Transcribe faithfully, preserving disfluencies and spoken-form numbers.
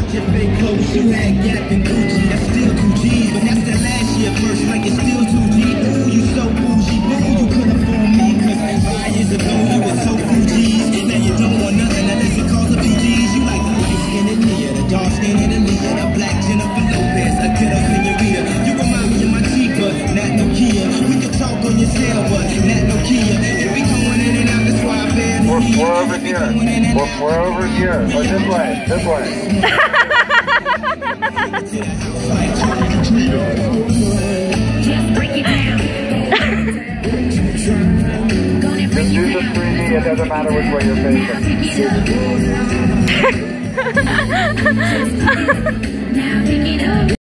your fake clothes, you had Gap and Gucci. That's still two G's, but that's the last year first, like it's still two G. Ooh, you so bougie, boo, you couldn't fool me, cause five years ago you was so few G's. Now you don't want nothing unless it costs a few G's. You like the light skin and Nia, the dark skin and Aaliyah, the black Jennifer Lopez, a ghetto senorita. You remind me of my Jeep, but not no Kia. We can talk on your cell, but not no Kia. If we going in and out, that's why I bear the We're, we're over here. We're, we're over here. Oh, this way. This way. Just break it down. Just use the three D. It doesn't matter which way you're facing. Now pick it up.